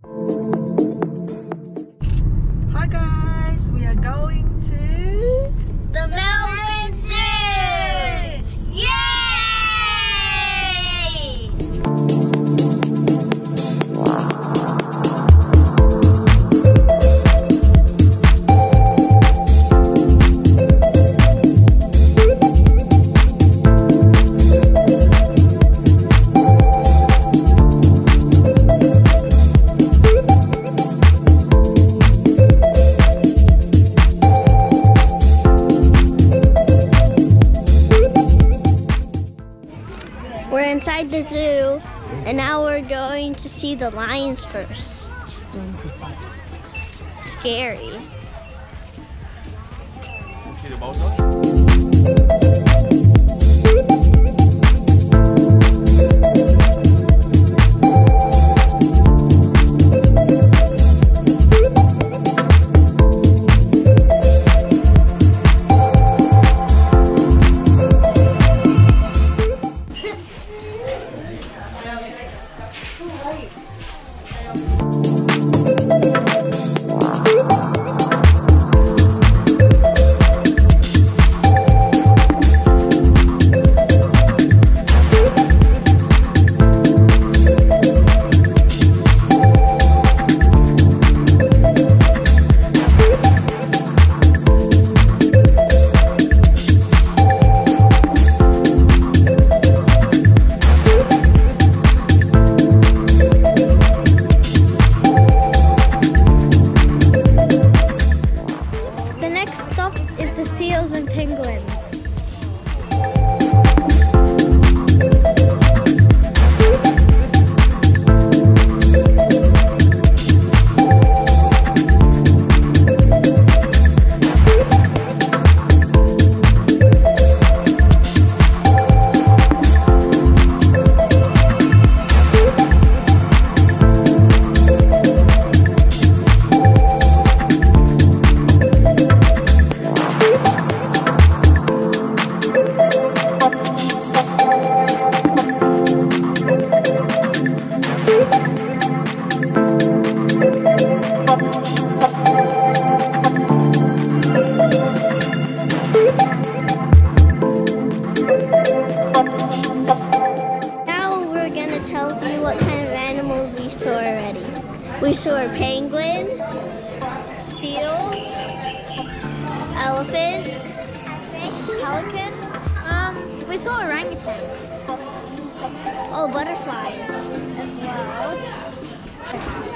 Hi guys, we are going to the Melbourne Zoo! Yay! We're inside the zoo, and now we're going to see the lions first. Scary. See the mouse dog? Seals and penguins. Tell you what kind of animals we saw already. We saw a penguin, seals, elephant, pelican. We saw orangutans. Oh, butterflies as well.